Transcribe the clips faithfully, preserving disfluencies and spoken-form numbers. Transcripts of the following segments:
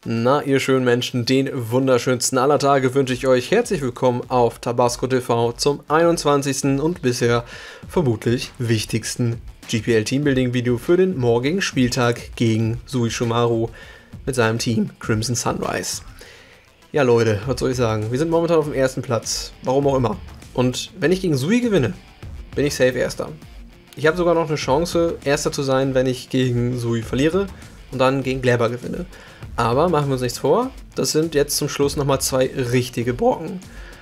Na, ihr schönen Menschen, den wunderschönsten aller Tage wünsche ich euch herzlich willkommen auf Tabasco T V zum einundzwanzigsten und bisher vermutlich wichtigsten G P L Teambuilding Video für den morgigen Spieltag gegen Sui Shumaru mit seinem Team Crimson Sunrise. Ja Leute, was soll ich sagen, wir sind momentan auf dem ersten Platz, warum auch immer. Und wenn ich gegen Sui gewinne, bin ich safe Erster. Ich habe sogar noch eine Chance, Erster zu sein, wenn ich gegen Sui verliere und dann gegen Glebber gewinne. Aber machen wir uns nichts vor, das sind jetzt zum Schluss nochmal zwei richtige Brocken.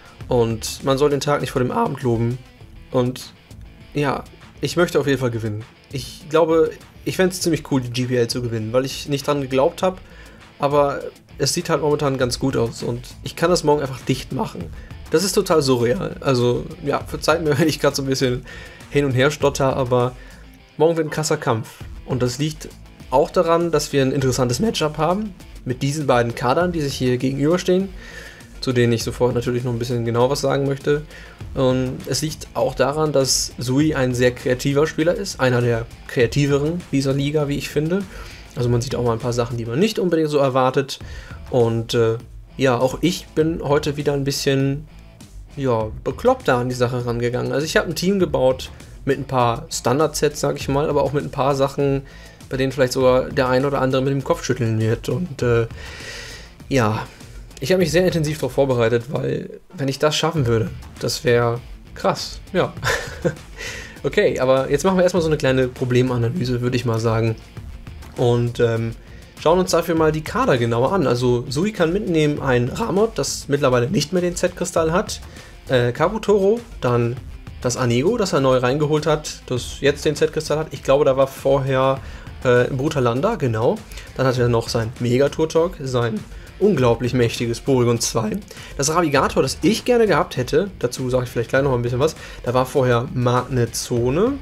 Und man soll den Tag nicht vor dem Abend loben. Und ja, ich möchte auf jeden Fall gewinnen. Ich glaube, ich fände es ziemlich cool, die G P L zu gewinnen, weil ich nicht dran geglaubt habe. Aber es sieht halt momentan ganz gut aus und ich kann das morgen einfach dicht machen. Das ist total surreal. Also ja, verzeiht mir, wenn ich gerade so ein bisschen hin und her stotter, aber morgen wird ein krasser Kampf. Und das liegt auch daran, dass wir ein interessantes Matchup haben mit diesen beiden Kadern, die sich hier gegenüberstehen, zu denen ich sofort natürlich noch ein bisschen genau was sagen möchte. Und es liegt auch daran, dass Sui ein sehr kreativer Spieler ist, einer der kreativeren dieser Liga, wie ich finde. Also man sieht auch mal ein paar Sachen, die man nicht unbedingt so erwartet. Und äh, ja, auch ich bin heute wieder ein bisschen ja, bekloppter an die Sache rangegangen. Also ich habe ein Team gebaut mit ein paar Standard-Sets, sag ich mal, aber auch mit ein paar Sachen, bei denen vielleicht sogar der ein oder andere mit dem Kopf schütteln wird. Und äh, ja, ich habe mich sehr intensiv darauf vorbereitet, weil wenn ich das schaffen würde, das wäre krass, ja. Okay, aber jetzt machen wir erstmal so eine kleine Problemanalyse, würde ich mal sagen. Und ähm, schauen uns dafür mal die Kader genauer an. Also Sui kann mitnehmen ein Ramot, das mittlerweile nicht mehr den Z-Kristall hat, äh, Kabutoro, dann das Anego, das er neu reingeholt hat, das jetzt den Z-Kristall hat. Ich glaube, da war vorher äh, Brutalanda, genau. Dann hat er noch sein Mega-Turtok, sein unglaublich mächtiges Porygon zwei. Das Ravigator, das ich gerne gehabt hätte, dazu sage ich vielleicht gleich noch ein bisschen was, da war vorher Magnezone.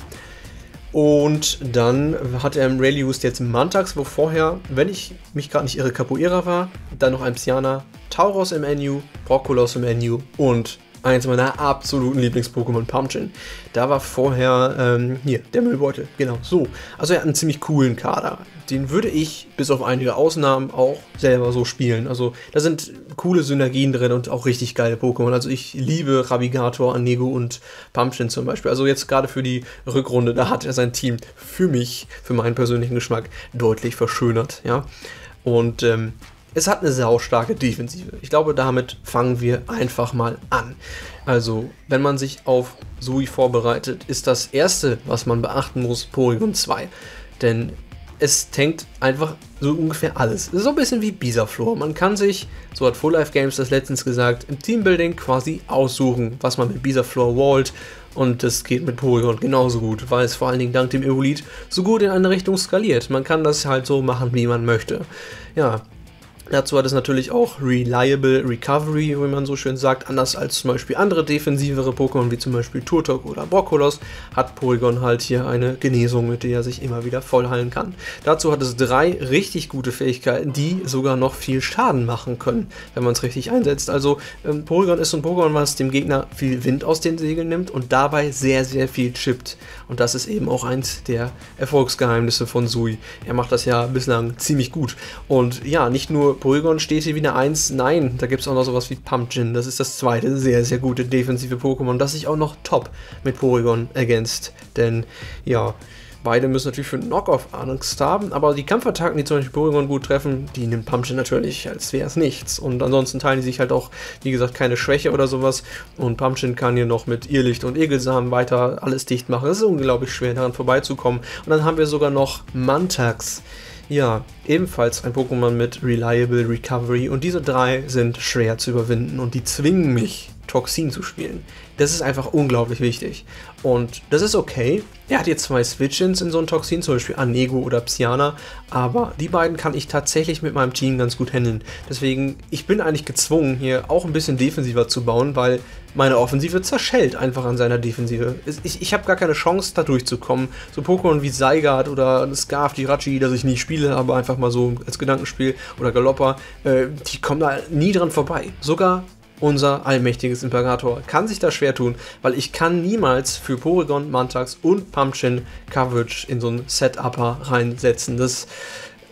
Und dann hat er im Relius jetzt Mantax, wo vorher, wenn ich mich gerade nicht irre, Capoeira war, dann noch ein Psyana, Tauros im N U, Brokkolos im N U und eins meiner absoluten Lieblings-Pokémon, Pumpkin. Da war vorher, ähm, hier, der Müllbeutel, genau, so. Also er hat einen ziemlich coolen Kader. Den würde ich, bis auf einige Ausnahmen, auch selber so spielen. Also da sind coole Synergien drin und auch richtig geile Pokémon. Also ich liebe Ravigator, Anego und Pumpkin zum Beispiel. Also jetzt gerade für die Rückrunde, da hat er sein Team für mich, für meinen persönlichen Geschmack, deutlich verschönert, ja. Und, ähm, es hat eine saustarke Defensive. Ich glaube, damit fangen wir einfach mal an. Also, wenn man sich auf Sui vorbereitet, ist das Erste, was man beachten muss, Porygon zwei. Denn es tankt einfach so ungefähr alles. Es ist so ein bisschen wie Bisaflor. Man kann sich, so hat Full Life Games das letztens gesagt, im Teambuilding quasi aussuchen, was man mit Bisaflor wallt. Und das geht mit Porygon genauso gut, weil es vor allen Dingen dank dem Evolit so gut in eine Richtung skaliert. Man kann das halt so machen, wie man möchte. Ja. Dazu hat es natürlich auch Reliable Recovery, wie man so schön sagt, anders als zum Beispiel andere defensivere Pokémon, wie zum Beispiel Turtok oder Brokkolos, hat Porygon halt hier eine Genesung, mit der er sich immer wieder vollheilen kann. Dazu hat es drei richtig gute Fähigkeiten, die sogar noch viel Schaden machen können, wenn man es richtig einsetzt. Also ähm, Porygon ist so ein Pokémon, was dem Gegner viel Wind aus den Segeln nimmt und dabei sehr, sehr viel chippt. Und das ist eben auch eins der Erfolgsgeheimnisse von Sui. Er macht das ja bislang ziemlich gut. Und ja, nicht nur Porygon steht hier wie eine eins, nein, da gibt es auch noch sowas wie Pumpkin, das ist das zweite sehr, sehr gute defensive Pokémon, das sich auch noch top mit Porygon ergänzt, denn ja, beide müssen natürlich für Knock-Off Angst haben, aber die Kampfattacken, die zum Beispiel Porygon gut treffen, die nimmt Pumpkin natürlich, als wäre es nichts und ansonsten teilen die sich halt auch, wie gesagt, keine Schwäche oder sowas und Pumpkin kann hier noch mit Irrlicht und Egelsamen weiter alles dicht machen, es ist unglaublich schwer daran vorbeizukommen und dann haben wir sogar noch Mantax. Ja, ebenfalls ein Pokémon mit Reliable Recovery und diese drei sind schwer zu überwinden und die zwingen mich, Toxin zu spielen. Das ist einfach unglaublich wichtig und das ist okay. Er hat jetzt zwei Switch-Ins in so ein Toxin, zum Beispiel Anego oder Psyana, aber die beiden kann ich tatsächlich mit meinem Team ganz gut handeln. Deswegen, ich bin eigentlich gezwungen, hier auch ein bisschen defensiver zu bauen, weil meine Offensive zerschellt einfach an seiner Defensive. Ich, ich habe gar keine Chance, da durchzukommen. So Pokémon wie Zygarde oder Scarf, Jirachi, das ich nie spiele, aber einfach mal so als Gedankenspiel oder Galoppa, äh, die kommen da nie dran vorbei. Sogar unser allmächtiges Imperator kann sich da schwer tun, weil ich kann niemals für Porygon, Mantax und Pumpkin Coverage in so ein Set-Upper reinsetzen. Das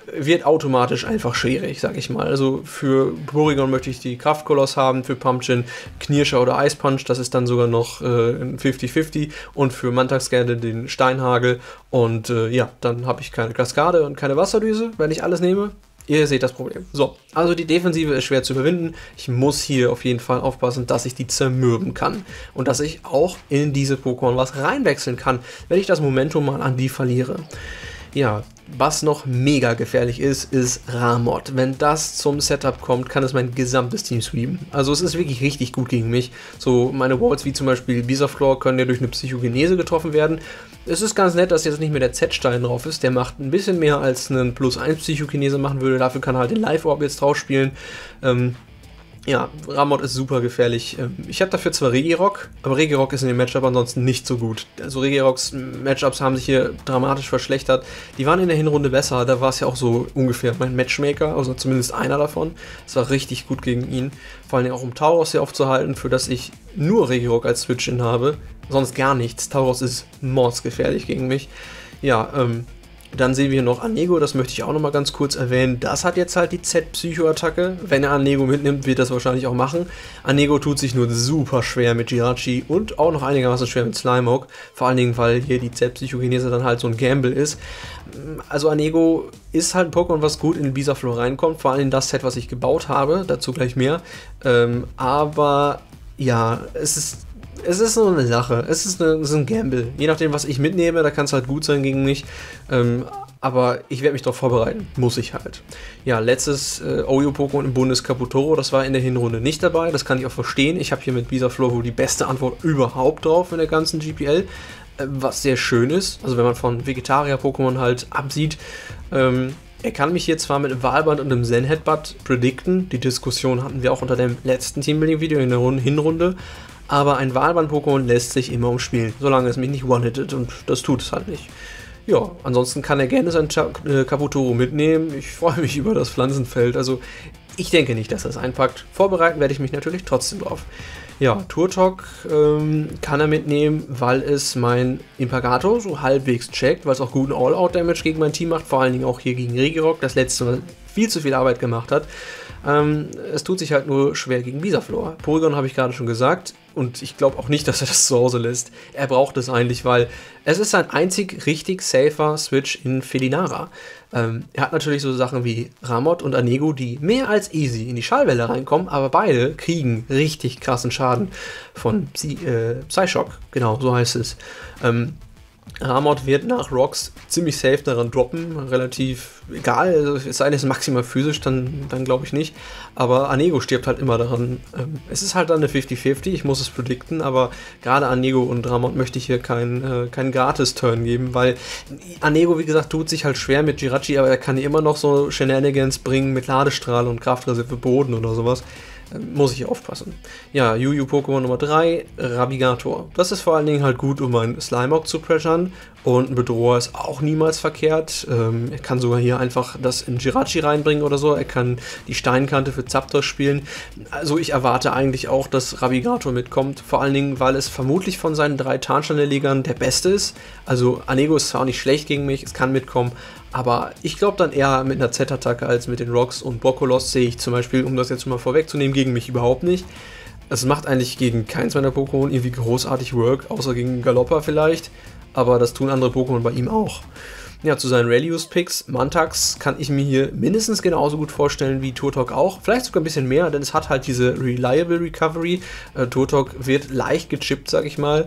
wird automatisch einfach schwierig, sag ich mal. Also für Porygon möchte ich die Kraftkoloss haben, für Pumpkin Knirscher oder Ice Punch, das ist dann sogar noch äh, ein fünfzig fünfzig und für Mantax gerne den Steinhagel und äh, ja, dann habe ich keine Kaskade und keine Wasserdüse, wenn ich alles nehme. Ihr seht das Problem. So, also die Defensive ist schwer zu überwinden. Ich muss hier auf jeden Fall aufpassen, dass ich die zermürben kann. Und dass ich auch in diese Pokémon was reinwechseln kann, wenn ich das Momentum mal an die verliere. Ja, was noch mega gefährlich ist, ist Ramot. Wenn das zum Setup kommt, kann es mein gesamtes Team sweepen. Also es ist wirklich richtig gut gegen mich. So meine Walls wie zum Beispiel Bisaflor können ja durch eine Psychogenese getroffen werden. Es ist ganz nett, dass jetzt nicht mehr der Z-Stein drauf ist. Der macht ein bisschen mehr als einen Plus eins Psychokinese machen würde. Dafür kann er halt den Live-Orb jetzt drauf spielen. Ähm, ja, Ramot ist super gefährlich. Ähm, ich habe dafür zwar Regirock, aber Regirock ist in dem Matchup ansonsten nicht so gut. Also Regirocks Matchups haben sich hier dramatisch verschlechtert. Die waren in der Hinrunde besser. Da war es ja auch so ungefähr mein Matchmaker, also zumindest einer davon. Es war richtig gut gegen ihn. Vor allem auch um Tauros hier aufzuhalten, für das ich nur Regirock als Switch-In habe. Sonst gar nichts. Tauros ist mordsgefährlich gegen mich. Ja, ähm, dann sehen wir noch Anego, das möchte ich auch noch mal ganz kurz erwähnen. Das hat jetzt halt die Z-Psycho-Attacke. Wenn er Anego mitnimmt, wird das wahrscheinlich auch machen. Anego tut sich nur super schwer mit Jirachi und auch noch einigermaßen schwer mit Slimeoak. Vor allen Dingen, weil hier die Z-Psychogenese dann halt so ein Gamble ist. Also Anego ist halt ein Pokémon, was gut in Bisaflor reinkommt. Vor allem das Set, was ich gebaut habe. Dazu gleich mehr. Ähm, aber ja, es ist... Es ist so eine Sache, es ist, eine, es ist ein Gamble. Je nachdem, was ich mitnehme, da kann es halt gut sein gegen mich. Ähm, aber ich werde mich darauf vorbereiten, muss ich halt. Ja, letztes äh, O U Pokémon im Bundes Kaputoro, das war in der Hinrunde nicht dabei, das kann ich auch verstehen. Ich habe hier mit Bisaflor wohl die beste Antwort überhaupt drauf in der ganzen G P L. Äh, was sehr schön ist, also wenn man von Vegetarier-Pokémon halt absieht. Ähm, Er kann mich hier zwar mit einem Wahlband und einem Zen-Headbutt predikten, die Diskussion hatten wir auch unter dem letzten Teambuilding-Video in der Hinrunde, aber ein Wahlband-Pokémon lässt sich immer umspielen, solange es mich nicht one-hittet und das tut es halt nicht. Ja, ansonsten kann er gerne sein Kaputoro mitnehmen, ich freue mich über das Pflanzenfeld, also ich denke nicht, dass er es einpackt. Vorbereiten werde ich mich natürlich trotzdem drauf. Ja, Turtok ähm, kann er mitnehmen, weil es mein Impagato so halbwegs checkt, weil es auch guten All-Out-Damage gegen mein Team macht, vor allen Dingen auch hier gegen Regirock, das letzte Mal viel zu viel Arbeit gemacht hat. Ähm, es tut sich halt nur schwer gegen Bisaflor. Porygon habe ich gerade schon gesagt und ich glaube auch nicht, dass er das zu Hause lässt. Er braucht es eigentlich, weil es ist sein einzig richtig safer Switch in Felinara. Ähm, er hat natürlich so Sachen wie Ramot und Anego, die mehr als easy in die Schallwelle reinkommen, aber beide kriegen richtig krassen Schaden von Psy äh, Psyshock. Genau, so heißt es. Ähm, Ramot wird nach Rocks ziemlich safe daran droppen, relativ egal, also es sei denn, es ist maximal physisch, dann, dann glaube ich nicht, aber Anego stirbt halt immer daran. Ähm, es ist halt dann eine fünfzig fünfzig, ich muss es predikten, aber gerade Anego und Ramot möchte ich hier keinen äh, kein Gratis-Turn geben, weil Anego, wie gesagt, tut sich halt schwer mit Jirachi, aber er kann hier immer noch so Shenanigans bringen mit Ladestrahl und Kraftreserve Boden oder sowas. Muss ich aufpassen. Ja, Yu Yu Pokémon Nummer drei, Rabigator. Das ist vor allen Dingen halt gut, um einen Slimeock zu pressern. Und ein Bedroher ist auch niemals verkehrt. Ähm, er kann sogar hier einfach das in Jirachi reinbringen oder so. Er kann die Steinkante für Zapdos spielen. Also ich erwarte eigentlich auch, dass Rabigator mitkommt. Vor allen Dingen, weil es vermutlich von seinen drei Tarnschnellegern der beste ist. Also Anego ist zwar auch nicht schlecht gegen mich, es kann mitkommen. Aber ich glaube dann eher mit einer Z-Attacke als mit den Rocks und Bokolos sehe ich zum Beispiel, um das jetzt mal vorwegzunehmen, gegen mich überhaupt nicht. Es macht eigentlich gegen keins meiner Pokémon irgendwie großartig Work, außer gegen Galoppa vielleicht, aber das tun andere Pokémon bei ihm auch. Ja, zu seinen Rally-Use-Picks, Mantax kann ich mir hier mindestens genauso gut vorstellen wie Turtok auch, vielleicht sogar ein bisschen mehr, denn es hat halt diese Reliable Recovery. Äh, Turtok wird leicht gechippt, sag ich mal,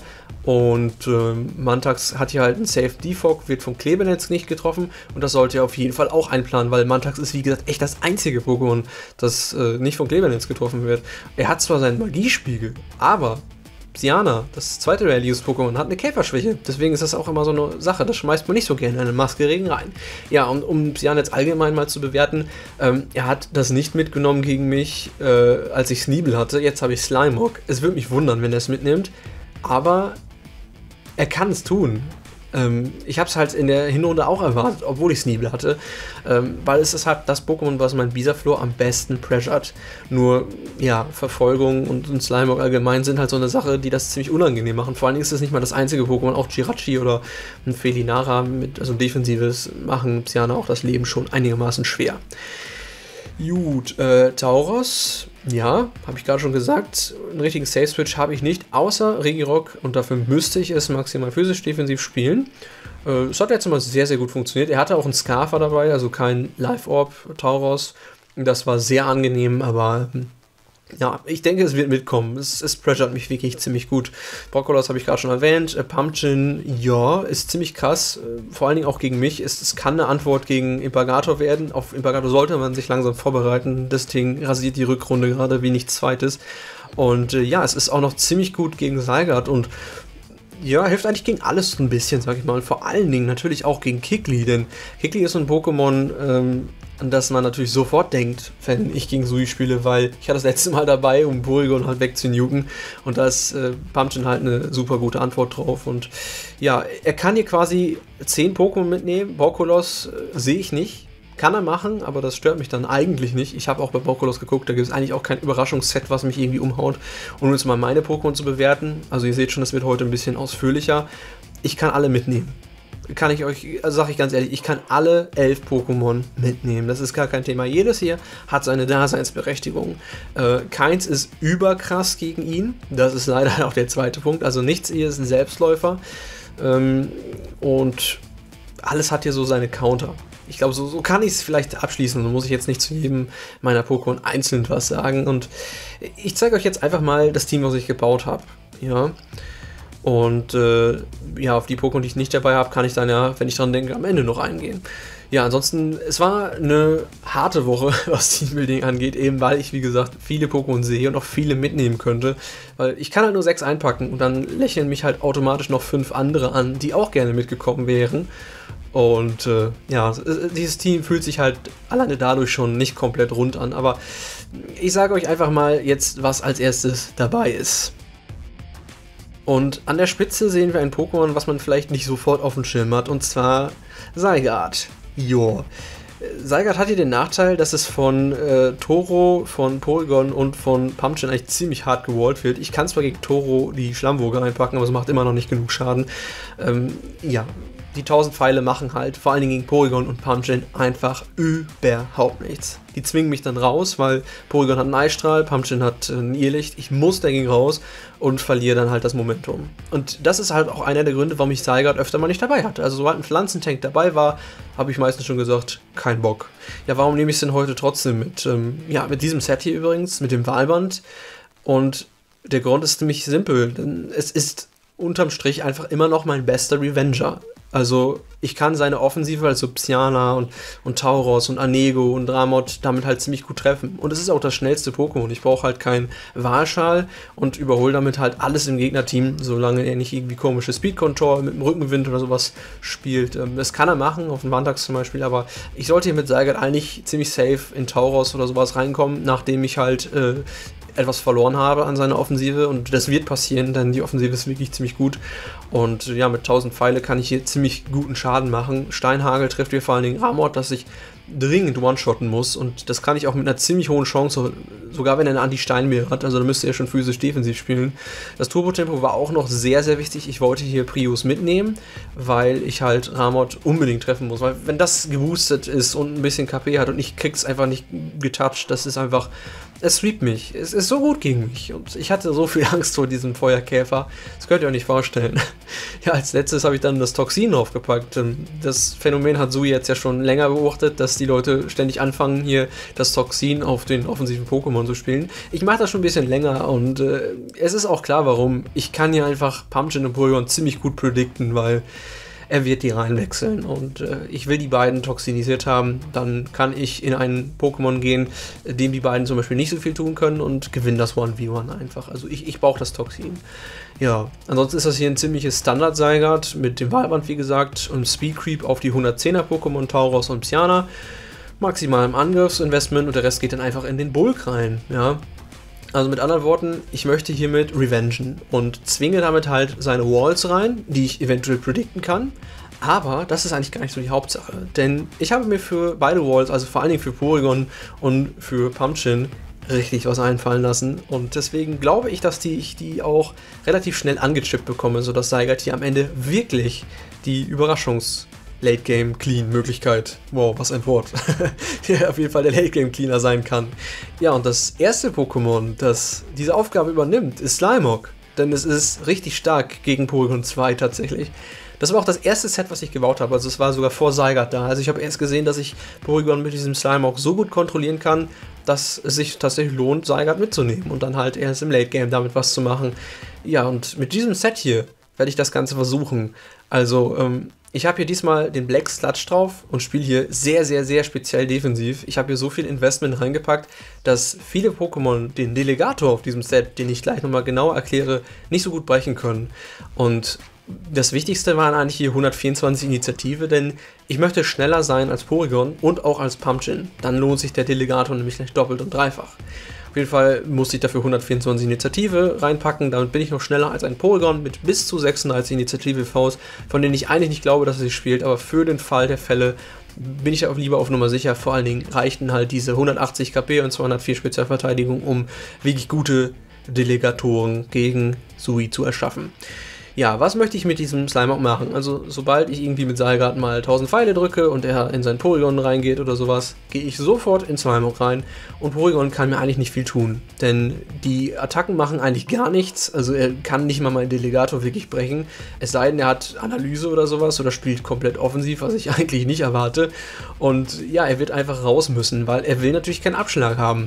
und äh, Mantax hat hier halt einen Safe Defog, wird vom Klebernetz nicht getroffen und das sollte er auf jeden Fall auch einplanen, weil Mantax ist wie gesagt echt das einzige Pokémon, das äh, nicht vom Klebernetz getroffen wird. Er hat zwar seinen Magiespiegel, aber Psyana, das zweite Rally-Use-Pokémon, hat eine Käferschwäche. Deswegen ist das auch immer so eine Sache. Das schmeißt man nicht so gerne in einen Maskeregen rein. Ja, und um Psyana jetzt allgemein mal zu bewerten, ähm, er hat das nicht mitgenommen gegen mich, äh, als ich Sneebel hatte. Jetzt habe ich Slimeock. Es würde mich wundern, wenn er es mitnimmt. Aber er kann es tun. Ähm, ich habe es halt in der Hinrunde auch erwartet, obwohl ich Sneebel hatte, ähm, weil es ist halt das Pokémon, was mein Bisaflor am besten pressured. Nur, ja, Verfolgung und, und Slimeock allgemein sind halt so eine Sache, die das ziemlich unangenehm machen. Vor allen Dingen ist es nicht mal das einzige Pokémon, auch Jirachi oder ein Felinara mit, also defensives, machen Psyana auch das Leben schon einigermaßen schwer. Gut, äh, Tauros, ja, habe ich gerade schon gesagt, einen richtigen Safe-Switch habe ich nicht, außer Regirock, und dafür müsste ich es maximal physisch-defensiv spielen. Äh, es hat jetzt immer sehr, sehr gut funktioniert. Er hatte auch einen Scarfer dabei, also kein Life-Orb Tauros. Das war sehr angenehm, aber ja, ich denke, es wird mitkommen. Es, es pressured mich wirklich ziemlich gut. Brokkolos habe ich gerade schon erwähnt. Äh, Pumpkin, ja, ist ziemlich krass. Äh, vor allen Dingen auch gegen mich. Es, es kann eine Antwort gegen Impagator werden. Auf Impagator sollte man sich langsam vorbereiten. Das Ding rasiert die Rückrunde gerade wie nichts Zweites. Und äh, ja, es ist auch noch ziemlich gut gegen Zygarde und ja, hilft eigentlich gegen alles ein bisschen, sag ich mal. Und vor allen Dingen natürlich auch gegen Kikli, denn Kikli ist so ein Pokémon, ähm, an das man natürlich sofort denkt, wenn ich gegen Sui spiele, weil ich hatte das letzte Mal dabei, um Porygon halt wegzunuken, und da ist äh, Pumpkin halt eine super gute Antwort drauf. Und ja, er kann hier quasi zehn Pokémon mitnehmen. Brokkolos äh, sehe ich nicht. Kann er machen, aber das stört mich dann eigentlich nicht. Ich habe auch bei Brokkolos geguckt, da gibt es eigentlich auch kein Überraschungsset, was mich irgendwie umhaut. Und um jetzt mal meine Pokémon zu bewerten, also ihr seht schon, das wird heute ein bisschen ausführlicher. Ich kann alle mitnehmen. Kann ich euch, also sage ich ganz ehrlich, ich kann alle elf Pokémon mitnehmen. Das ist gar kein Thema. Jedes hier hat seine Daseinsberechtigung. Äh, keins ist überkrass gegen ihn. Das ist leider auch der zweite Punkt. Also nichts hier ist ein Selbstläufer. Ähm, und alles hat hier so seine Counter. Ich glaube, so, so kann ich es vielleicht abschließen. Dann muss ich jetzt nicht zu jedem meiner Pokémon einzeln was sagen. Und ich zeige euch jetzt einfach mal das Team, was ich gebaut habe. Ja. Und äh, ja, auf die Pokémon, die ich nicht dabei habe, kann ich dann ja, wenn ich dran denke, am Ende noch eingehen. Ja, ansonsten, es war eine harte Woche, was Teambuilding angeht, eben weil ich, wie gesagt, viele Pokémon sehe und auch viele mitnehmen könnte. Weil ich kann halt nur sechs einpacken und dann lächeln mich halt automatisch noch fünf andere an, die auch gerne mitgekommen wären. Und äh, ja, dieses Team fühlt sich halt alleine dadurch schon nicht komplett rund an. Aber ich sage euch einfach mal jetzt, was als erstes dabei ist. Und an der Spitze sehen wir ein Pokémon, was man vielleicht nicht sofort auf dem Schirm hat, und zwar Zygarde. Jo. Zygarde hat hier den Nachteil, dass es von äh, Toro, von Porygon und von Pumpkin eigentlich ziemlich hart gewallt wird. Ich kann zwar gegen Toro die Schlammwoge einpacken, aber es macht immer noch nicht genug Schaden. Ähm, ja, die tausend Pfeile machen halt, vor allen Dingen gegen Porygon und Pumpkin, einfach überhaupt nichts. Die zwingen mich dann raus, weil Porygon hat einen Eisstrahl, Pumpkin hat ein Irrlicht. Ich muss dagegen raus und verliere dann halt das Momentum. Und das ist halt auch einer der Gründe, warum ich Zygarde öfter mal nicht dabei hatte. Also sobald ein Pflanzentank dabei war, habe ich meistens schon gesagt, kein Bock. Ja, warum nehme ich es denn heute trotzdem mit? Ähm, ja, mit diesem Set hier übrigens, mit dem Wahlband. Und der Grund ist ziemlich simpel, denn es ist unterm Strich einfach immer noch mein bester Revenger. Also ich kann seine Offensive, also Psyana und, und Tauros und Anego und Ramot, damit halt ziemlich gut treffen. Und es ist auch das schnellste Pokémon. Ich brauche halt keinen Wahlschal und überhole damit halt alles im Gegnerteam, solange er nicht irgendwie komische Speed-Control mit dem Rückenwind oder sowas spielt. Das kann er machen, auf dem Wandax zum Beispiel, aber ich sollte hier mit Zygarde eigentlich ziemlich safe in Tauros oder sowas reinkommen, nachdem ich halt äh, etwas verloren habe an seiner Offensive, und das wird passieren, denn die Offensive ist wirklich ziemlich gut. Und ja, mit tausend Pfeile kann ich hier ziemlich guten Schaden machen. Steinhagel trifft hier vor allen Dingen Ramot, dass ich dringend one-shotten muss, und das kann ich auch mit einer ziemlich hohen Chance, sogar wenn er eine Anti-Steinmeer hat, also da müsste er schon physisch defensiv spielen. Das Turbo-Tempo war auch noch sehr, sehr wichtig. Ich wollte hier Prius mitnehmen, weil ich halt Ramot unbedingt treffen muss, weil wenn das geboostet ist und ein bisschen K P hat und ich krieg's einfach nicht getouched, das ist einfach, es sweept mich. Es ist so gut gegen mich. Und ich hatte so viel Angst vor diesem Feuerkäfer. Das könnt ihr euch nicht vorstellen. Ja, als letztes habe ich dann das Toxin draufgepackt. Das Phänomen hat Sui jetzt ja schon länger beobachtet, dass die Leute ständig anfangen, hier das Toxin auf den offensiven Pokémon zu spielen. Ich mache das schon ein bisschen länger, und äh, es ist auch klar, warum. Ich kann hier einfach Pumpkin und Porygon ziemlich gut predikten, weil er wird die reinwechseln, und äh, ich will die beiden toxinisiert haben. Dann kann ich in einen Pokémon gehen, dem die beiden zum Beispiel nicht so viel tun können, und gewinne das eins gegen eins einfach. Also ich, ich brauche das Toxin. Ja, ansonsten ist das hier ein ziemliches Standard-Zygarde mit dem Wahlband, wie gesagt, und Speed Creep auf die hundertzehner Pokémon Tauros und Psyana. Maximal im Angriffsinvestment, und der Rest geht dann einfach in den Bulk rein, ja. Also mit anderen Worten, ich möchte hiermit revengen und zwinge damit halt seine Walls rein, die ich eventuell predikten kann. Aber das ist eigentlich gar nicht so die Hauptsache, denn ich habe mir für beide Walls, also vor allen Dingen für Porygon und für Pumpkin, richtig was einfallen lassen. Und deswegen glaube ich, dass die, ich die auch relativ schnell angechippt bekomme, sodass Zygarde hier am Ende wirklich die Überraschungs- Late-Game-Clean-Möglichkeit. Wow, was ein Wort. Der auf jeden Fall der Late-Game-Cleaner sein kann. Ja, und das erste Pokémon, das diese Aufgabe übernimmt, ist Slimeock. Denn es ist richtig stark gegen Porygon zwei tatsächlich. Das war auch das erste Set, was ich gebaut habe. Also es war sogar vor Zygarde da. Also ich habe erst gesehen, dass ich Porygon mit diesem Slimeock so gut kontrollieren kann, dass es sich tatsächlich lohnt, Zygarde mitzunehmen und dann halt erst im Late-Game damit was zu machen. Ja, und mit diesem Set hier werde ich das Ganze versuchen. Also, ähm, ich habe hier diesmal den Black Sludge drauf und spiele hier sehr, sehr, sehr speziell defensiv. Ich habe hier so viel Investment reingepackt, dass viele Pokémon den Delegator auf diesem Set, den ich gleich nochmal genauer erkläre, nicht so gut brechen können. Und das Wichtigste waren eigentlich hier hundertvierundzwanzig Initiative, denn ich möchte schneller sein als Porygon und auch als Pumpkin. Dann lohnt sich der Delegator nämlich gleich doppelt und dreifach. Auf jeden Fall musste ich dafür hundertvierundzwanzig Initiative reinpacken, damit bin ich noch schneller als ein Porygon mit bis zu sechsunddreißig Initiative Vs, von denen ich eigentlich nicht glaube, dass er sie spielt, aber für den Fall der Fälle bin ich auch lieber auf Nummer sicher. Vor allen Dingen reichten halt diese hundertachtzig K P und zweihundertvier Spezialverteidigung, um wirklich gute Delegatoren gegen Sui zu erschaffen. Ja, was möchte ich mit diesem Slimeock machen? Also, sobald ich irgendwie mit Zygarde mal tausend Pfeile drücke und er in sein Porygon reingeht oder sowas, gehe ich sofort in Slimeock rein und Porygon kann mir eigentlich nicht viel tun. Denn die Attacken machen eigentlich gar nichts, also er kann nicht mal meinen Delegator wirklich brechen, es sei denn, er hat Analyse oder sowas oder spielt komplett offensiv, was ich eigentlich nicht erwarte. Und ja, er wird einfach raus müssen, weil er will natürlich keinen Abschlag haben.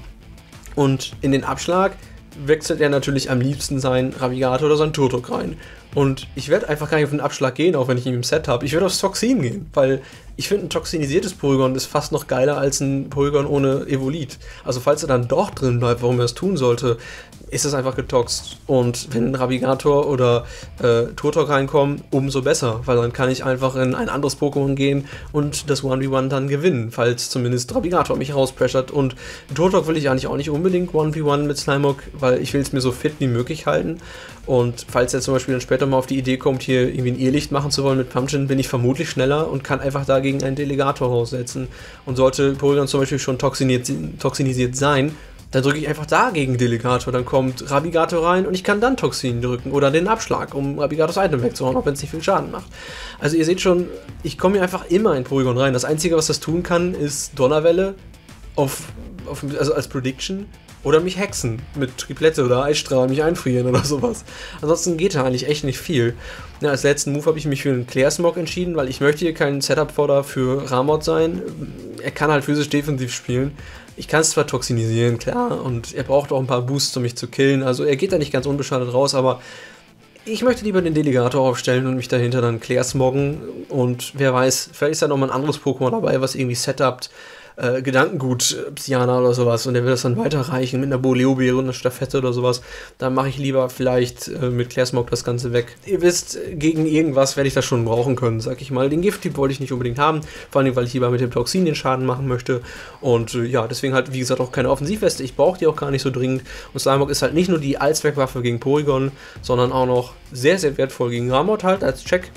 Und in den Abschlag wechselt er natürlich am liebsten seinen Ravigator oder seinen Turtok rein. Und ich werde einfach gar nicht auf den Abschlag gehen, auch wenn ich ihn im Set habe. Ich werde aufs Toxin gehen, weil ich finde, ein toxinisiertes Porygon ist fast noch geiler als ein Porygon ohne Evolit. Also falls er dann doch drin bleibt, warum er es tun sollte, ist es einfach getoxt. Und wenn ein Ravigator oder äh, Turtok reinkommen, umso besser, weil dann kann ich einfach in ein anderes Pokémon gehen und das eins gegen eins dann gewinnen, falls zumindest Ravigator mich rauspressert. Und Turtok will ich eigentlich auch nicht unbedingt eins gegen eins mit Slimeock, weil ich will es mir so fit wie möglich halten. Und falls er zum Beispiel dann später mal auf die Idee kommt, hier irgendwie ein Irrlicht machen zu wollen mit Pumpkin, bin ich vermutlich schneller und kann einfach dagegen einen Delegator raussetzen. Und sollte Porygon zum Beispiel schon toxinisiert sein, dann drücke ich einfach dagegen Delegator, dann kommt Ravigator rein und ich kann dann Toxin drücken oder den Abschlag, um Ravigators Item wegzuhauen, auch wenn es nicht viel Schaden macht. Also ihr seht schon, ich komme hier einfach immer in Porygon rein. Das Einzige, was das tun kann, ist Donnerwelle auf, auf, also als Prediction. Oder mich hexen mit Triplette oder Eisstrahl, mich einfrieren oder sowas. Ansonsten geht da eigentlich echt nicht viel. Ja, als letzten Move habe ich mich für einen Clearsmog entschieden, weil ich möchte hier kein Setup-Fodder für Ramot sein. Er kann halt physisch defensiv spielen. Ich kann es zwar toxinisieren, klar, und er braucht auch ein paar Boosts, um mich zu killen. Also er geht da nicht ganz unbeschadet raus, aber ich möchte lieber den Delegator aufstellen und mich dahinter dann Clearsmoggen. Und wer weiß, vielleicht ist da nochmal ein anderes Pokémon dabei, was irgendwie setupt. Äh, Gedankengut, Psyana oder sowas, und der will das dann weiterreichen mit einer Boleo-Beere und einer Staffette oder sowas, dann mache ich lieber vielleicht äh, mit Clearsmog das Ganze weg. Ihr wisst, gegen irgendwas werde ich das schon brauchen können, sag ich mal. Den Gift-Typ wollte ich nicht unbedingt haben, vor allem, weil ich lieber mit dem Toxin den Schaden machen möchte und äh, ja, deswegen halt, wie gesagt, auch keine Offensivweste. Ich brauche die auch gar nicht so dringend und Slimeock ist halt nicht nur die Allzweckwaffe gegen Porygon, sondern auch noch sehr, sehr wertvoll gegen Ramot halt als Check.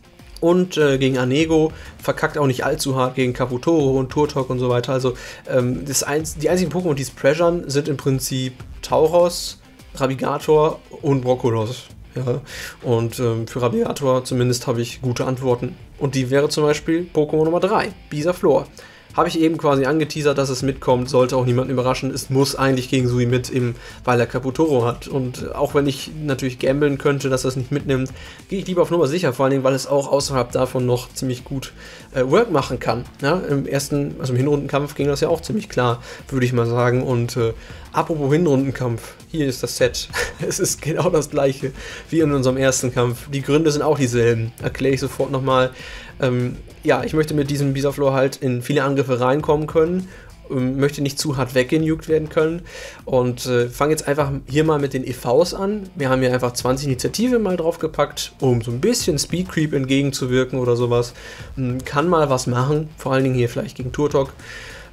Und äh, gegen Anego, verkackt auch nicht allzu hart gegen Kaputoro und Turtok und so weiter. Also ähm, das einz die einzigen Pokémon, die es pressuren, sind im Prinzip Tauros, Ravigator und Brokkolos. Ja? Und ähm, für Ravigator zumindest habe ich gute Antworten. Und die wäre zum Beispiel Pokémon Nummer drei, Bisaflor. Habe ich eben quasi angeteasert, dass es mitkommt, sollte auch niemanden überraschen. Es muss eigentlich gegen Sui mit, eben, weil er Kaputoro hat. Und auch wenn ich natürlich gamblen könnte, dass er es nicht mitnimmt, gehe ich lieber auf Nummer sicher, vor allen Dingen, weil es auch außerhalb davon noch ziemlich gut äh, Work machen kann. Ja, im ersten, also im Hinrundenkampf ging das ja auch ziemlich klar, würde ich mal sagen. Und äh, apropos Hinrundenkampf, hier ist das Set. Es ist genau das gleiche wie in unserem ersten Kampf. Die Gründe sind auch dieselben. Erkläre ich sofort nochmal. Ähm, ja, ich möchte mit diesem Bisaflor halt in viele Angriffe reinkommen können, ähm, möchte nicht zu hart weggenugt werden können und äh, fange jetzt einfach hier mal mit den E Vs an. Wir haben hier einfach zwanzig Initiative mal draufgepackt, um so ein bisschen Speed Creep entgegenzuwirken oder sowas. Ähm, kann mal was machen, vor allen Dingen hier vielleicht gegen Turtok.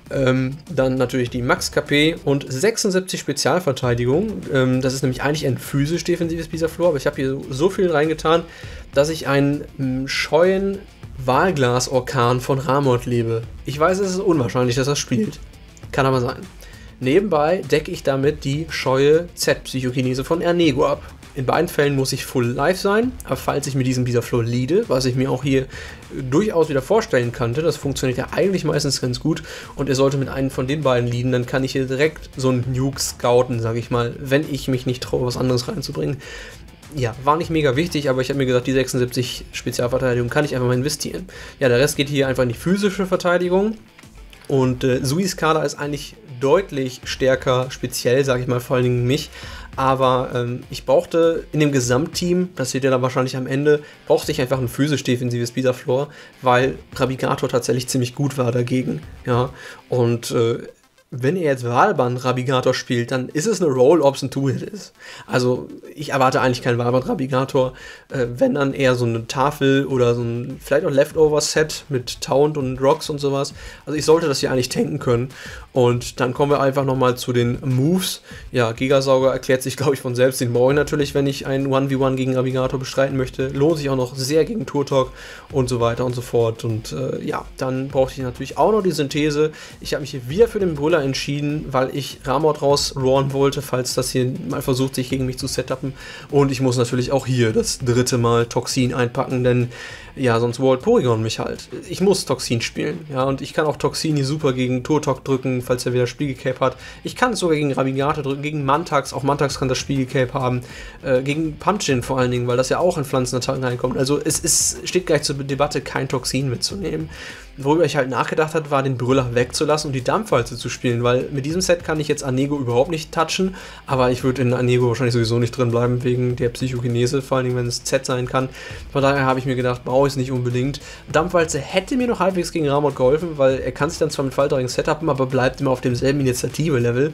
Ähm, dann natürlich die Max-K P und sechsundsiebzig Spezialverteidigung. Ähm, das ist nämlich eigentlich ein physisch-defensives Bisaflor, aber ich habe hier so viel reingetan, dass ich einen m, scheuen Wahlglas-Orkan von Ramot lebe. Ich weiß, es ist unwahrscheinlich, dass er spielt. Kann aber sein. Nebenbei decke ich damit die scheue Z-Psychokinese von Ernego ab. In beiden Fällen muss ich full live sein, aber falls ich mit diesem Bisaflor leade, was ich mir auch hier durchaus wieder vorstellen könnte, das funktioniert ja eigentlich meistens ganz gut und er sollte mit einem von den beiden leaden, dann kann ich hier direkt so einen Nuke scouten, sage ich mal, wenn ich mich nicht traue, was anderes reinzubringen. Ja, war nicht mega wichtig, aber ich habe mir gesagt, die sechsundsiebzig Spezialverteidigung kann ich einfach mal investieren. Ja, der Rest geht hier einfach in die physische Verteidigung und äh, Suis Kader ist eigentlich deutlich stärker, speziell, sage ich mal, vor allen Dingen mich. Aber ähm, ich brauchte in dem Gesamtteam, das seht ihr dann wahrscheinlich am Ende, brauchte ich einfach ein physisch-defensives Bisaflor, weil Rabigator tatsächlich ziemlich gut war dagegen. Ja, und äh, wenn er jetzt Wahlband Rabigator spielt, dann ist es eine Roll, ob es ein Two-Hit ist. Also ich erwarte eigentlich keinen Wahlband Rabigator, äh, wenn dann eher so eine Tafel oder so ein vielleicht auch Leftover-Set mit Taunt und Rocks und sowas. Also ich sollte das hier eigentlich tanken können. Und dann kommen wir einfach nochmal zu den Moves. Ja, Gigasauger erklärt sich, glaube ich, von selbst. Den brauche ich natürlich, wenn ich ein eins gegen eins gegen Rabigator bestreiten möchte. Lohnt sich auch noch sehr gegen Turtok und so weiter und so fort. Und äh, ja, dann brauchte ich natürlich auch noch die Synthese. Ich habe mich hier wieder für den Brüller entschieden, weil ich Ramot rausrohren wollte, falls das hier mal versucht, sich gegen mich zu setupen. Und ich muss natürlich auch hier das dritte Mal Toxin einpacken, denn ja, sonst wallt Porygon mich halt. Ich muss Toxin spielen, ja, und ich kann auch Toxin hier super gegen Turtok drücken, falls er wieder Spiegelcape hat. Ich kann es sogar gegen Rabigator drücken, gegen Mantax, auch Mantax kann das Spiegelcape haben, äh, gegen Punchin vor allen Dingen, weil das ja auch in Pflanzenattacken reinkommt. Also es ist, steht gleich zur Debatte, kein Toxin mitzunehmen. Worüber ich halt nachgedacht habe, war den Brüller wegzulassen und die Dampfwalze zu spielen, weil mit diesem Set kann ich jetzt Ernego überhaupt nicht touchen, aber ich würde in Ernego wahrscheinlich sowieso nicht drin bleiben, wegen der Psychokinese, vor allen Dingen, wenn es Z sein kann. Von daher habe ich mir gedacht, brauche ich es nicht unbedingt. Dampfwalze hätte mir noch halbwegs gegen Ramot geholfen, weil er kann sich dann zwar mit Faltering setupen, aber bleibt immer auf demselben Initiative-Level.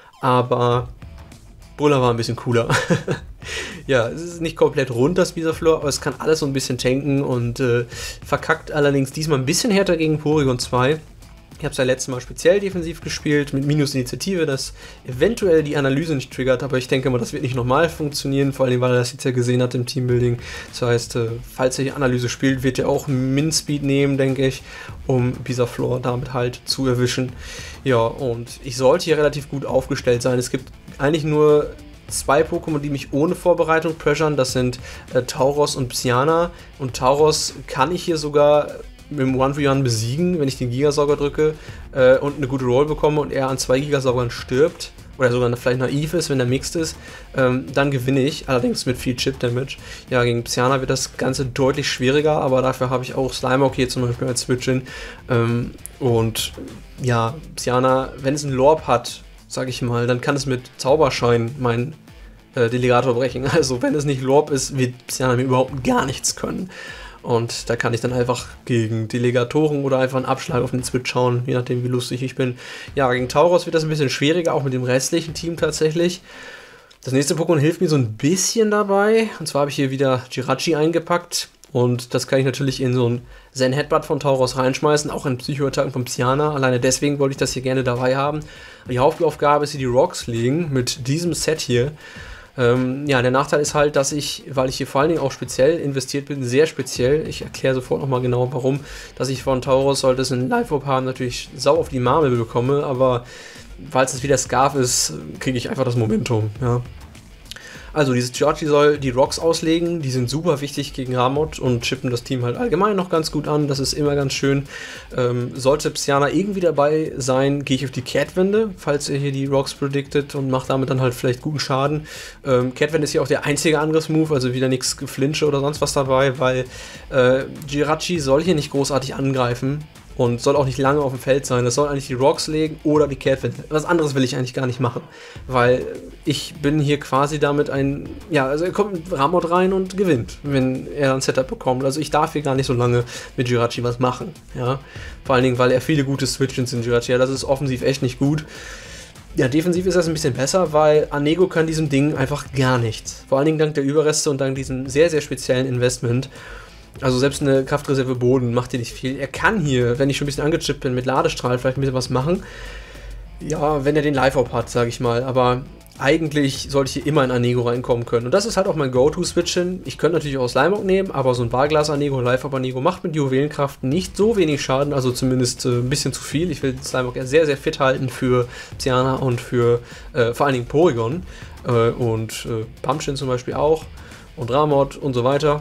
Aber Brüller war ein bisschen cooler. Ja, es ist nicht komplett rund, das Bisaflor, aber es kann alles so ein bisschen tanken und äh, verkackt allerdings diesmal ein bisschen härter gegen Porygon zwei. Ich habe es ja letztes Mal speziell defensiv gespielt, mit Minus-Initiative, das eventuell die Analyse nicht triggert, aber ich denke mal, das wird nicht nochmal funktionieren, vor allem, weil er das jetzt ja gesehen hat im Teambuilding. Das heißt, äh, falls er die Analyse spielt, wird er auch Min-Speed nehmen, denke ich, um Bisaflor damit halt zu erwischen. Ja, und ich sollte hier relativ gut aufgestellt sein. Es gibt eigentlich nur zwei Pokémon, die mich ohne Vorbereitung pressern, das sind äh, Tauros und Psyana. Und Tauros kann ich hier sogar mit dem eins gegen eins besiegen, wenn ich den Gigasauger drücke äh, und eine gute Roll bekomme und er an zwei Gigasaugern stirbt. Oder sogar vielleicht naiv ist, wenn er mixed ist, ähm, dann gewinne ich, allerdings mit viel Chip-Damage. Ja, gegen Psyana wird das Ganze deutlich schwieriger, aber dafür habe ich auch Slimeock hier zum Beispiel als Switch-In. Ähm, und ja, Psyana, wenn es einen Lorb hat, sag ich mal, dann kann es mit Zauberschein meinen äh, Delegator brechen. Also wenn es nicht Lorb ist, wird Psyana mir überhaupt gar nichts können. Und da kann ich dann einfach gegen Delegatoren oder einfach einen Abschlag auf den Switch schauen, je nachdem wie lustig ich bin. Ja, gegen Tauros wird das ein bisschen schwieriger, auch mit dem restlichen Team tatsächlich. Das nächste Pokémon hilft mir so ein bisschen dabei. Und zwar habe ich hier wieder Jirachi eingepackt. Und das kann ich natürlich in so ein Zen Headbutt von Tauros reinschmeißen, auch in Psychoattacken von Psyana. Alleine deswegen wollte ich das hier gerne dabei haben. Die Hauptaufgabe ist hier die Rocks legen mit diesem Set hier. Ähm, ja, der Nachteil ist halt, dass ich, weil ich hier vor allen Dingen auch speziell investiert bin, sehr speziell, ich erkläre sofort nochmal genau warum, dass ich von Tauros, sollte es einen Live-Op haben, natürlich sau auf die Marmel bekomme, aber weil es wieder Scarf ist, kriege ich einfach das Momentum, ja. Also dieses Jirachi soll die Rocks auslegen, die sind super wichtig gegen Ramot und chippen das Team halt allgemein noch ganz gut an, das ist immer ganz schön. Ähm, sollte Psyana irgendwie dabei sein, gehe ich auf die Kehrtwende, falls er hier die Rocks predicted und macht damit dann halt vielleicht guten Schaden. Ähm, Kehrtwende ist hier auch der einzige Angriffsmove, also wieder nichts Geflinche oder sonst was dabei, weil äh, Jirachi soll hier nicht großartig angreifen. Und soll auch nicht lange auf dem Feld sein. Das soll eigentlich die Rocks legen oder die Kehrtwende. Was anderes will ich eigentlich gar nicht machen. Weil ich bin hier quasi damit ein... Ja, also er kommt mit Ramot rein und gewinnt, wenn er ein Setup bekommt. Also ich darf hier gar nicht so lange mit Jirachi was machen. Ja? Vor allen Dingen, weil er viele gute Switch-Ins in Jirachi hat. Das ist offensiv echt nicht gut. Ja, defensiv ist das ein bisschen besser, weil Ernego kann diesem Ding einfach gar nichts. Vor allen Dingen dank der Überreste und dank diesem sehr, sehr speziellen Investment. Also selbst eine Kraftreserve Boden macht hier nicht viel. Er kann hier, wenn ich schon ein bisschen angechippt bin, mit Ladestrahl vielleicht ein bisschen was machen. Ja, wenn er den Live-Op hat, sage ich mal. Aber eigentlich sollte ich hier immer in Anego reinkommen können. Und das ist halt auch mein Go-To-Switch hin. Ich könnte natürlich auch Slimeock nehmen, aber so ein Barglas-Anego, Live-Op-Anego macht mit Juwelenkraft nicht so wenig Schaden, also zumindest äh, ein bisschen zu viel. Ich will Slimeock ja sehr, sehr fit halten für Psyana und für äh, vor allen Dingen Porygon äh, und äh, Pumpkin zum Beispiel auch und Ramot und so weiter.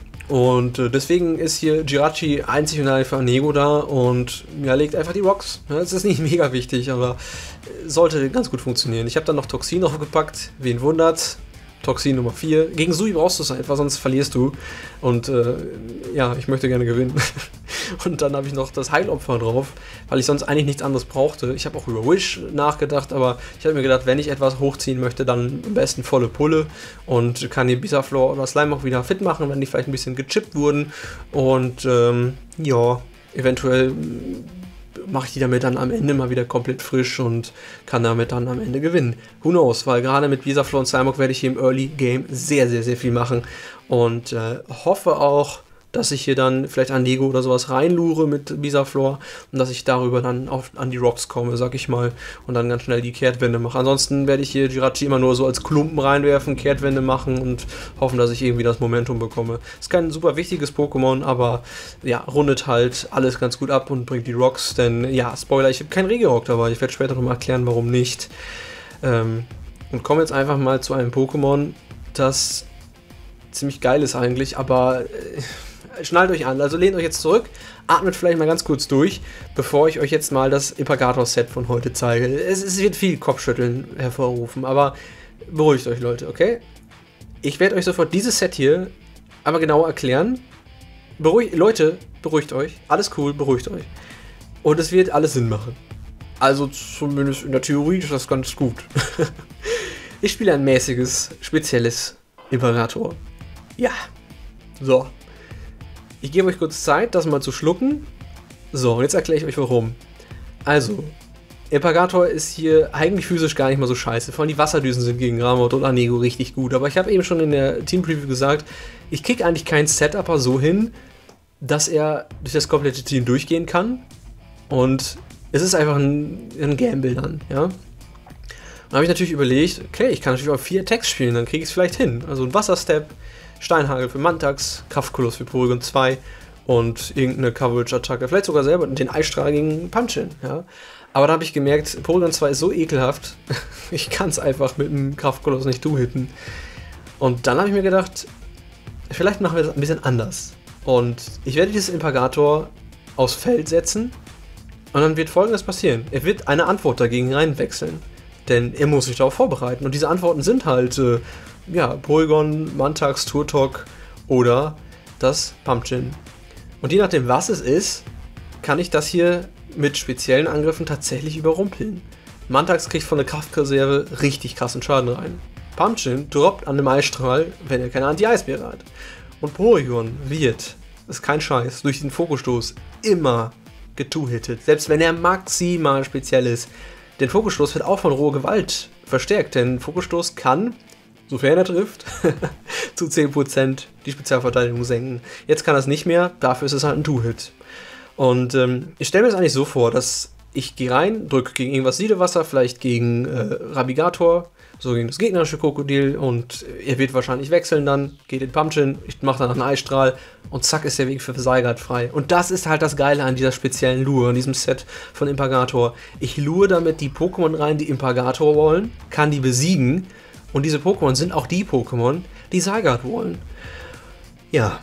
Und äh, deswegen ist hier Jirachi einzig und allein für Anego da und ja, legt einfach die Rocks. Ja, das ist nicht mega wichtig, aber sollte ganz gut funktionieren. Ich habe dann noch Toxin draufgepackt, wen wundert's. Toxin Nummer vier. Gegen Sui brauchst du es einfach, sonst verlierst du. Und äh, ja, ich möchte gerne gewinnen. Und dann habe ich noch das Heilopfer drauf, weil ich sonst eigentlich nichts anderes brauchte. Ich habe auch über Wish nachgedacht, aber ich habe mir gedacht, wenn ich etwas hochziehen möchte, dann am besten volle Pulle und kann hier Bisaflor oder Slime auch wieder fit machen, wenn die vielleicht ein bisschen gechippt wurden. Und ähm, ja, eventuell mache ich die damit dann am Ende mal wieder komplett frisch und kann damit dann am Ende gewinnen. Who knows, weil gerade mit Bisaflor und Slimeock werde ich hier im Early Game sehr, sehr, sehr viel machen und äh, hoffe auch, dass ich hier dann vielleicht an Lego oder sowas reinlure mit Bisaflor und dass ich darüber dann auf, an die Rocks komme, sag ich mal, und dann ganz schnell die Kehrtwende mache. Ansonsten werde ich hier Jirachi immer nur so als Klumpen reinwerfen, Kehrtwende machen und hoffen, dass ich irgendwie das Momentum bekomme. Ist kein super wichtiges Pokémon, aber ja, rundet halt alles ganz gut ab und bringt die Rocks, denn ja, Spoiler, ich habe keinen Regirock dabei, ich werde später nochmal erklären, warum nicht. Ähm, und komme jetzt einfach mal zu einem Pokémon, das ziemlich geil ist eigentlich, aber äh, schnallt euch an, also lehnt euch jetzt zurück, atmet vielleicht mal ganz kurz durch, bevor ich euch jetzt mal das Impagator-Set von heute zeige. Es, es wird viel Kopfschütteln hervorrufen, aber beruhigt euch, Leute, okay? Ich werde euch sofort dieses Set hier einmal genauer erklären. Beruhigt, Leute, beruhigt euch, alles cool, beruhigt euch. Und es wird alles Sinn machen. Also zumindest in der Theorie ist das ganz gut. Ich spiele ein mäßiges, spezielles Imperator. Ja, so. Ich gebe euch kurz Zeit, das mal zu schlucken. So, und jetzt erkläre ich euch warum. Also, Impagator ist hier eigentlich physisch gar nicht mal so scheiße. Vor allem die Wasserdüsen sind gegen Ramot und Anego richtig gut. Aber ich habe eben schon in der Team-Preview gesagt, ich kriege eigentlich kein Setupper so hin, dass er durch das komplette Team durchgehen kann. Und es ist einfach ein, ein Gamble dann, ja. Dann habe ich natürlich überlegt, okay, ich kann natürlich auch vier Attacks spielen, dann kriege ich es vielleicht hin. Also ein Wasserstep, Steinhagel für Mantax, Kraftkoloss für Porygon zwei und irgendeine Coverage-Attacke, vielleicht sogar selber den Eisstrahl gegen Pumpkin, ja. Aber da habe ich gemerkt, Porygon zwei ist so ekelhaft, ich kann es einfach mit dem Kraftkoloss nicht do-hitten. Und dann habe ich mir gedacht, vielleicht machen wir das ein bisschen anders. Und ich werde dieses Impagator aufs Feld setzen und dann wird Folgendes passieren. Er wird eine Antwort dagegen reinwechseln, denn er muss sich darauf vorbereiten. Und diese Antworten sind halt äh, ja, Porygon, Mantax, Turtok oder das Pumpkin. Und je nachdem, was es ist, kann ich das hier mit speziellen Angriffen tatsächlich überrumpeln. Mantax kriegt von der Kraftreserve richtig krassen Schaden rein. Pumpkin droppt an dem Eisstrahl, wenn er keine Anti-Eisbeere hat. Und Porygon wird, das ist kein Scheiß, durch den Fokusstoß immer getu-hittet. Selbst wenn er maximal speziell ist. Den Fokusstoß wird auch von roher Gewalt verstärkt, denn Fokusstoß kann, sofern er trifft, zu zehn Prozent die Spezialverteidigung senken. Jetzt kann er es nicht mehr, dafür ist es halt ein Two-Hit. Und ähm, ich stelle mir das eigentlich so vor, dass ich gehe rein, drücke gegen irgendwas Siedewasser, vielleicht gegen äh, Rabigator, so gegen das gegnerische Krokodil und er wird wahrscheinlich wechseln dann, geht in Pumpkin, ich mache dann einen Eisstrahl und zack ist der Weg für Seigert frei. Und das ist halt das Geile an dieser speziellen Lure, an diesem Set von Impagator. Ich lure damit die Pokémon rein, die Impagator wollen, kann die besiegen und diese Pokémon sind auch die Pokémon, die Seigert wollen. Ja.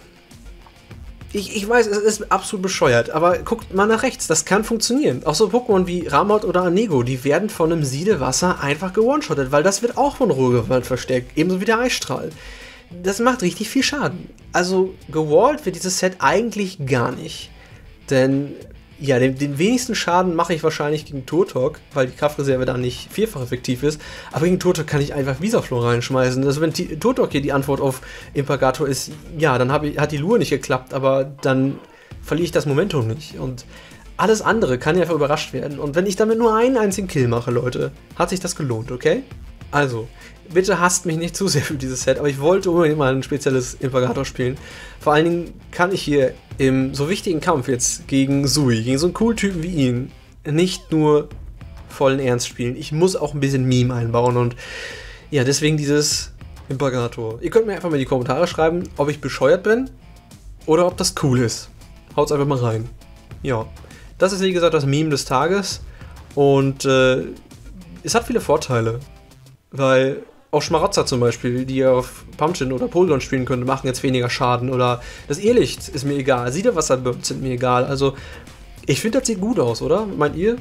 Ich, ich weiß, es ist absolut bescheuert, aber guckt mal nach rechts, das kann funktionieren. Auch so Pokémon wie Ramot oder Anego, die werden von einem Siedewasser einfach gewone-shottet, weil das wird auch von Ruhrgewalt verstärkt, ebenso wie der Eisstrahl. Das macht richtig viel Schaden. Also gewallt wird dieses Set eigentlich gar nicht. Denn, ja, den, den wenigsten Schaden mache ich wahrscheinlich gegen Turtok, weil die Kraftreserve da nicht vierfach effektiv ist. Aber gegen Turtok kann ich einfach Bisaflor reinschmeißen. Also wenn die, Turtok hier die Antwort auf Impagator ist, ja, dann hab ich, hat die Lure nicht geklappt, aber dann verliere ich das Momentum nicht. Und alles andere kann ja einfach überrascht werden. Und wenn ich damit nur einen einzigen Kill mache, Leute, hat sich das gelohnt, okay? Also, bitte hasst mich nicht zu sehr für dieses Set, aber ich wollte unbedingt mal ein spezielles Imperator spielen. Vor allen Dingen kann ich hier im so wichtigen Kampf jetzt gegen Sui, gegen so einen coolen Typen wie ihn, nicht nur vollen Ernst spielen. Ich muss auch ein bisschen Meme einbauen und ja, deswegen dieses Imperator. Ihr könnt mir einfach mal in die Kommentare schreiben, ob ich bescheuert bin oder ob das cool ist. Haut's einfach mal rein. Ja, das ist wie gesagt das Meme des Tages und äh, es hat viele Vorteile, weil auch Schmarotzer zum Beispiel, die auf Pumpkin oder Polygon spielen könnte, machen jetzt weniger Schaden oder das Irrlicht ist mir egal, Siederwasserbirds sind mir egal, also ich finde, das sieht gut aus, oder? Meint ihr?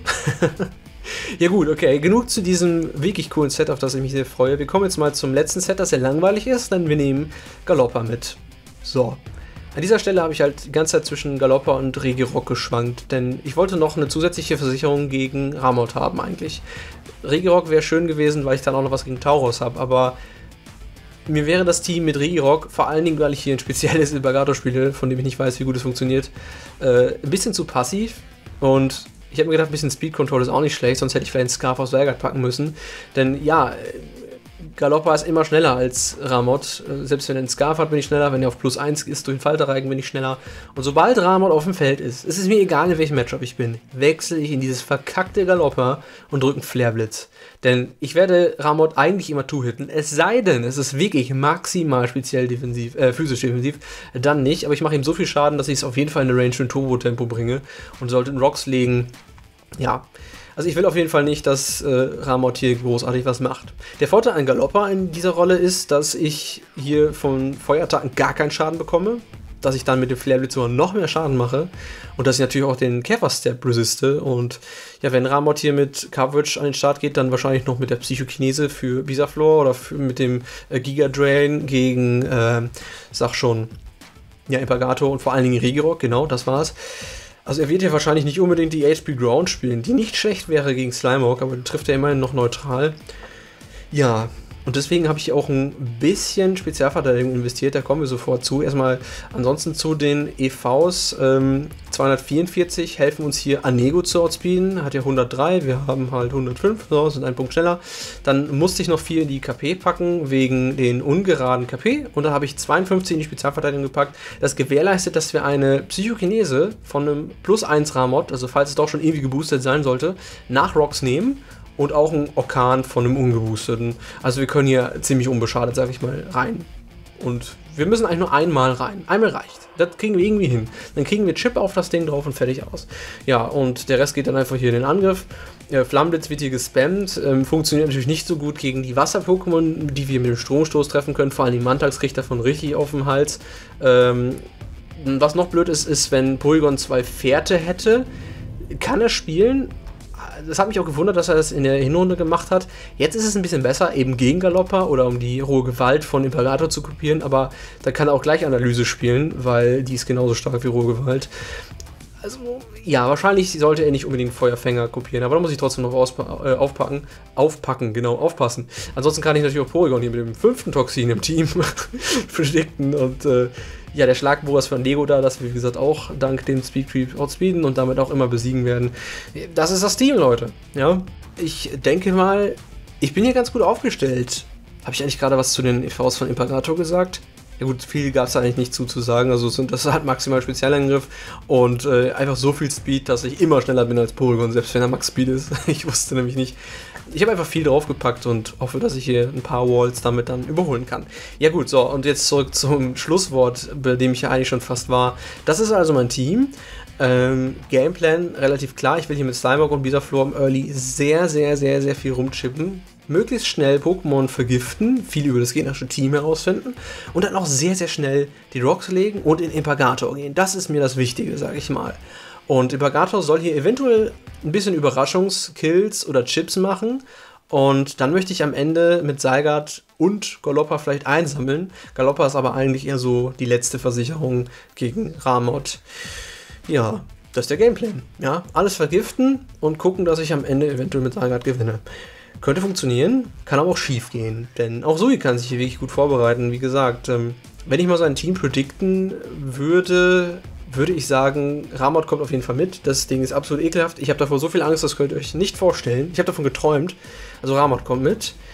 Ja gut, okay, genug zu diesem wirklich coolen Set, auf das ich mich sehr freue. Wir kommen jetzt mal zum letzten Set, das sehr langweilig ist, denn wir nehmen Galoppa mit. So, an dieser Stelle habe ich halt die ganze Zeit zwischen Galoppa und Regirock geschwankt, denn ich wollte noch eine zusätzliche Versicherung gegen Ramot haben eigentlich. Regirock wäre schön gewesen, weil ich dann auch noch was gegen Tauros habe, aber mir wäre das Team mit Regirock, vor allen Dingen, weil ich hier ein spezielles Imperator spiele, von dem ich nicht weiß, wie gut es funktioniert, äh, ein bisschen zu passiv und ich habe mir gedacht, ein bisschen Speed Control ist auch nicht schlecht, sonst hätte ich vielleicht einen Scarf aus Zygarde packen müssen. Denn ja, Galoppa ist immer schneller als Ramot. Selbst wenn er einen Scarf hat, bin ich schneller. Wenn er auf plus eins ist, durch den Falterreigen bin ich schneller. Und sobald Ramot auf dem Feld ist, es ist mir egal, in welchem Matchup ich bin, wechsle ich in dieses verkackte Galoppa und drücke einen Flareblitz. Denn ich werde Ramot eigentlich immer two-hitten, es sei denn, es ist wirklich maximal speziell defensiv, äh, physisch defensiv, dann nicht. Aber ich mache ihm so viel Schaden, dass ich es auf jeden Fall in eine Range und Turbo-Tempo bringe und sollte in Rocks legen. Ja, also ich will auf jeden Fall nicht, dass äh, Ramot hier großartig was macht. Der Vorteil an Galoppa in dieser Rolle ist, dass ich hier von Feuerattacken gar keinen Schaden bekomme, dass ich dann mit dem Flareblitz sogar noch mehr Schaden mache und dass ich natürlich auch den Käfer-Step resiste und ja, wenn Ramot hier mit Coverage an den Start geht, dann wahrscheinlich noch mit der Psychokinese für Bisaflor oder für, mit dem äh, Giga Drain gegen, äh, sag schon, ja, Imperator und vor allen Dingen Regirock, genau, das war's. Also er wird ja wahrscheinlich nicht unbedingt die H P Ground spielen, die nicht schlecht wäre gegen Slimehawk, aber trifft er immerhin noch neutral. Ja, und deswegen habe ich auch ein bisschen Spezialverteidigung investiert, da kommen wir sofort zu. Erstmal ansonsten zu den E Vs, ähm, zweihundertvierundvierzig helfen uns hier Anego zu outspeeden, hat ja hundertdrei, wir haben halt hundertfünf, so, sind ein Punkt schneller. Dann musste ich noch vier in die K P packen, wegen den ungeraden K P, und da habe ich zweiundfünfzig in die Spezialverteidigung gepackt. Das gewährleistet, dass wir eine Psychokinese von einem plus eins Ramot, also falls es doch schon irgendwie geboostet sein sollte, nach Rocks nehmen. Und auch ein Orkan von einem Ungeboosteten. Also wir können hier ziemlich unbeschadet, sag ich mal, rein. Und wir müssen eigentlich nur einmal rein. Einmal reicht. Das kriegen wir irgendwie hin. Dann kriegen wir Chip auf das Ding drauf und fertig aus. Ja, und der Rest geht dann einfach hier in den Angriff. Äh, Flammenblitz wird hier gespammt. Ähm, funktioniert natürlich nicht so gut gegen die Wasser-Pokémon, die wir mit dem Stromstoß treffen können. Vor allem die Mantax kriegt davon richtig auf den Hals. Ähm, was noch blöd ist, ist, wenn Porygon zwei Fährte hätte, kann er spielen. Das hat mich auch gewundert, dass er das in der Hinrunde gemacht hat. Jetzt ist es ein bisschen besser, eben gegen Galoppa oder um die rohe Gewalt von Imperator zu kopieren, aber da kann er auch gleich Analyse spielen, weil die ist genauso stark wie rohe Gewalt. Also, ja, wahrscheinlich sollte er nicht unbedingt Feuerfänger kopieren, aber da muss ich trotzdem noch äh, aufpacken, aufpacken, genau, aufpassen. Ansonsten kann ich natürlich auch Porygon hier mit dem fünften Toxin im Team predikten und äh, ja, der Schlagbohrer von Lego da, dass wir, wie gesagt, auch dank dem Speed Creep outspeeden und damit auch immer besiegen werden. Das ist das Team, Leute. Ja, ich denke mal, ich bin hier ganz gut aufgestellt. Habe ich eigentlich gerade was zu den E Vs von Imperator gesagt? Ja gut, viel gab es eigentlich nicht zu, zu sagen. Also das hat maximal Spezialangriff und äh, einfach so viel Speed, dass ich immer schneller bin als Porygon, selbst wenn er Max Speed ist. Ich wusste nämlich nicht. Ich habe einfach viel draufgepackt und hoffe, dass ich hier ein paar Walls damit dann überholen kann. Ja gut, so, und jetzt zurück zum Schlusswort, bei dem ich ja eigentlich schon fast war. Das ist also mein Team. Ähm, Gameplan relativ klar. Ich will hier mit Slimehawk und Bisaflor im Early sehr, sehr, sehr, sehr viel rumchippen. Möglichst schnell Pokémon vergiften, viel über das gegnerische Team herausfinden und dann auch sehr, sehr schnell die Rocks legen und in Imperator gehen. Das ist mir das Wichtige, sage ich mal. Und Imperator soll hier eventuell ein bisschen Überraschungskills oder Chips machen. Und dann möchte ich am Ende mit Zygarde und Galoppa vielleicht einsammeln. Galoppa ist aber eigentlich eher so die letzte Versicherung gegen Ramot. Ja, das ist der Gameplan. Ja, alles vergiften und gucken, dass ich am Ende eventuell mit Zygarde gewinne. Könnte funktionieren, kann aber auch schief gehen. Denn auch Sui kann sich hier wirklich gut vorbereiten. Wie gesagt, ähm, wenn ich mal sein Team predikten würde, würde ich sagen, Ramot kommt auf jeden Fall mit. Das Ding ist absolut ekelhaft. Ich habe davor so viel Angst, das könnt ihr euch nicht vorstellen. Ich habe davon geträumt. Also Ramot kommt mit.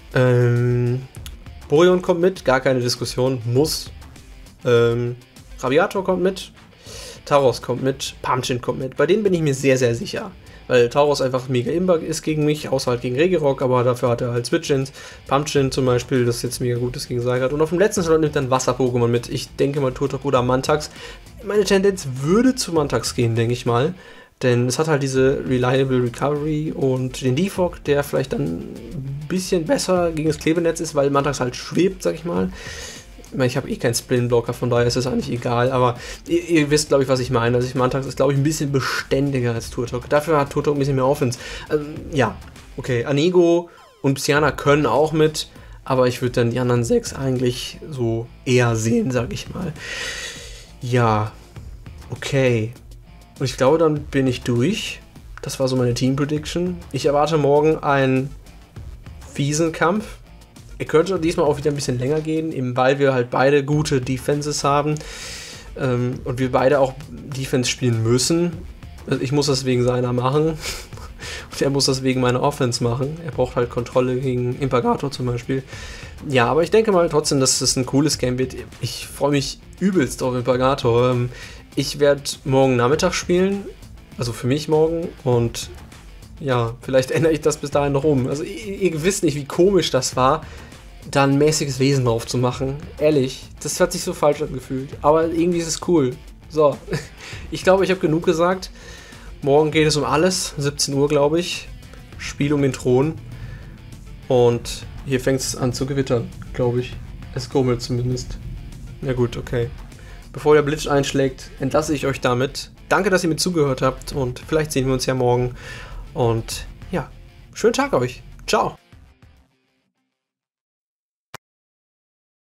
Ähm, Borion kommt mit, gar keine Diskussion, muss. Ähm, Rabiator kommt mit, Tauros kommt mit, Pumpkin kommt mit. Bei denen bin ich mir sehr, sehr sicher. Weil Tauros einfach mega Imba ist gegen mich, außer halt gegen Regirock, aber dafür hat er halt Switchins. Pumpkin zum Beispiel, das jetzt mega gut ist gegen Seigat. Und auf dem letzten Slot nimmt er ein Wasser-Pokémon mit. Ich denke mal Turtok oder Mantax. Meine Tendenz würde zu Mantax gehen, denke ich mal. Denn es hat halt diese Reliable Recovery und den Defog, der vielleicht dann ein bisschen besser gegen das Klebenetz ist, weil Mantax halt schwebt, sag ich mal. Ich meine, ich habe eh keinen Splin-Blocker, von daher ist es eigentlich egal, aber ihr, ihr wisst, glaube ich, was ich meine. Also ich Mantax ist, glaube ich, ein bisschen beständiger als Turtok. Dafür hat Turtok ein bisschen mehr Offense. Also, ja, okay, Anego und Psyana können auch mit, aber ich würde dann die anderen sechs eigentlich so eher sehen, sag ich mal. Ja, okay. Und ich glaube, dann bin ich durch. Das war so meine Team-Prediction. Ich erwarte morgen einen fiesen Kampf. Er könnte diesmal auch wieder ein bisschen länger gehen, eben weil wir halt beide gute Defenses haben ähm, und wir beide auch Defense spielen müssen. Also ich muss das wegen seiner machen und er muss das wegen meiner Offense machen. Er braucht halt Kontrolle gegen Impagator zum Beispiel. Ja, aber ich denke mal trotzdem, dass es ein cooles Game wird. Ich freue mich übelst auf Impagator. Ähm, ich werde morgen Nachmittag spielen, also für mich morgen, und ja, vielleicht ändere ich das bis dahin noch um. Also ihr, ihr wisst nicht, wie komisch das war, da ein mäßiges Wesen drauf zu machen. Ehrlich, das hat sich so falsch angefühlt. Aber irgendwie ist es cool. So, ich glaube, ich habe genug gesagt. Morgen geht es um alles. siebzehn Uhr, glaube ich. Spiel um den Thron. Und hier fängt es an zu gewittern, glaube ich. Es grummelt zumindest. Ja gut, okay. Bevor der Blitz einschlägt, entlasse ich euch damit. Danke, dass ihr mir zugehört habt und vielleicht sehen wir uns ja morgen. Und ja, schönen Tag euch. Ciao.